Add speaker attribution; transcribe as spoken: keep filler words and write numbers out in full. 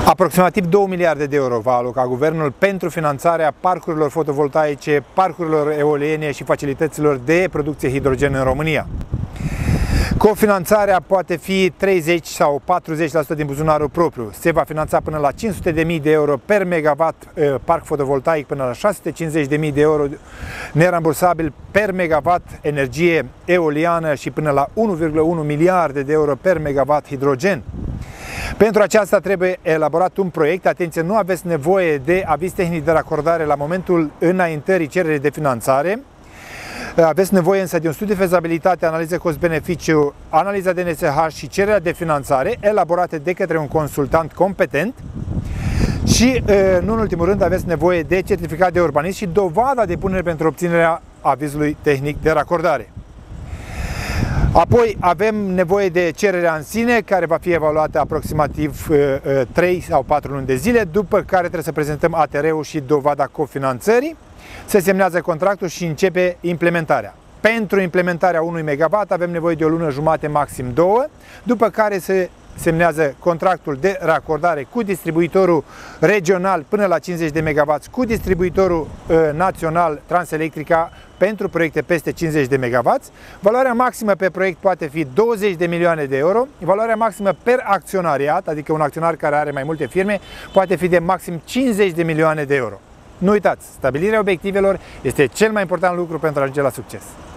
Speaker 1: Aproximativ două miliarde de euro va aloca guvernul pentru finanțarea parcurilor fotovoltaice, parcurilor eoliene și facilităților de producție hidrogen în România. Cofinanțarea poate fi treizeci sau patruzeci la sută din buzunarul propriu. Se va finanța până la cinci sute de mii de euro per megawatt parc fotovoltaic, până la șase sute cincizeci de mii de euro nerambursabil per megawatt energie eoliană și până la unu virgulă unu miliarde de euro per megawatt hidrogen. Pentru aceasta trebuie elaborat un proiect. Atenție, nu aveți nevoie de aviz tehnic de racordare la momentul înaintării cererii de finanțare. Aveți nevoie însă de un studiu de fezabilitate, analiză cost-beneficiu, analiza de N S H și cererea de finanțare elaborate de către un consultant competent. Și, nu în ultimul rând, aveți nevoie de certificat de urbanism și dovada de punere pentru obținerea avizului tehnic de racordare. Apoi avem nevoie de cererea în sine, care va fi evaluată aproximativ trei sau patru luni de zile, după care trebuie să prezentăm A T R-ul și dovada cofinanțării, se semnează contractul și începe implementarea. Pentru implementarea unui megawatt avem nevoie de o lună jumate, maxim două, după care se semnează contractul de racordare cu distribuitorul regional până la cincizeci de megawatt, cu distribuitorul uh, național Transelectrica pentru proiecte peste cincizeci de megawatt. Valoarea maximă pe proiect poate fi douăzeci de milioane de euro. Valoarea maximă per acționariat, adică un acționar care are mai multe firme, poate fi de maxim cincizeci de milioane de euro. Nu uitați, stabilirea obiectivelor este cel mai important lucru pentru a ajunge la succes.